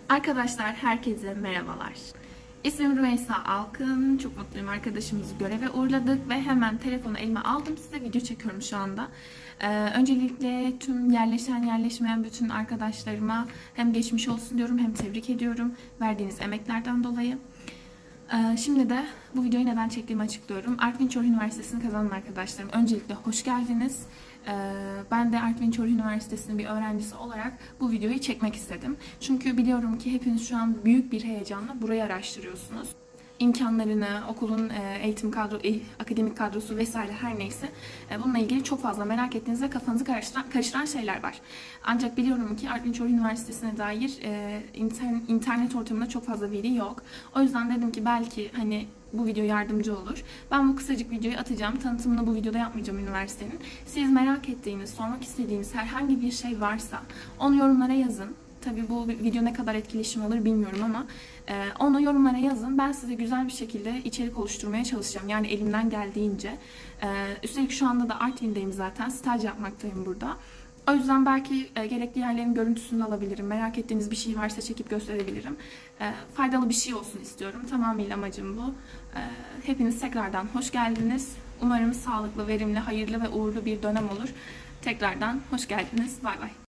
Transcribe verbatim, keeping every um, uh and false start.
Arkadaşlar herkese merhabalar. İsmim Rümeysa Alkın. Çok mutluyum, arkadaşımızı göreve uğurladık ve hemen telefonu elime aldım. Size video çekiyorum şu anda. Ee, öncelikle tüm yerleşen yerleşmeyen bütün arkadaşlarıma hem geçmiş olsun diyorum hem tebrik ediyorum verdiğiniz emeklerden dolayı. Ee, şimdi de bu videoyu neden çektiğimi açıklıyorum. Artvin Çorlu Üniversitesi'ni kazanan arkadaşlarım, öncelikle hoş geldiniz. Ben de Artvin Çorlu Üniversitesi'nin bir öğrencisi olarak bu videoyu çekmek istedim. Çünkü biliyorum ki hepiniz şu an büyük bir heyecanla burayı araştırıyorsunuz. İmkanlarını, okulun eğitim kadro, akademik kadrosu vesaire her neyse bununla ilgili çok fazla merak ettiğiniz ve kafanızı karıştıran, karıştıran şeyler var. Ancak biliyorum ki Artvin Çorlu Üniversitesi'ne dair internet ortamında çok fazla veri yok. O yüzden dedim ki belki hani bu video yardımcı olur. Ben bu kısacık videoyu atacağım. Tanıtımını bu videoda yapmayacağım üniversitenin. Siz merak ettiğiniz, sormak istediğiniz herhangi bir şey varsa onu yorumlara yazın. Tabii bu video ne kadar etkileşim alır bilmiyorum ama e, onu yorumlara yazın. Ben size güzel bir şekilde içerik oluşturmaya çalışacağım. Yani elimden geldiğince. E, üstelik şu anda da Artvin'deyim zaten. Staj yapmaktayım burada. O yüzden belki e, gerekli yerlerin görüntüsünü alabilirim. Merak ettiğiniz bir şey varsa çekip gösterebilirim. E, faydalı bir şey olsun istiyorum. Tamamıyla amacım bu. E, hepiniz tekrardan hoş geldiniz. Umarım sağlıklı, verimli, hayırlı ve uğurlu bir dönem olur. Tekrardan hoş geldiniz. Bay bay.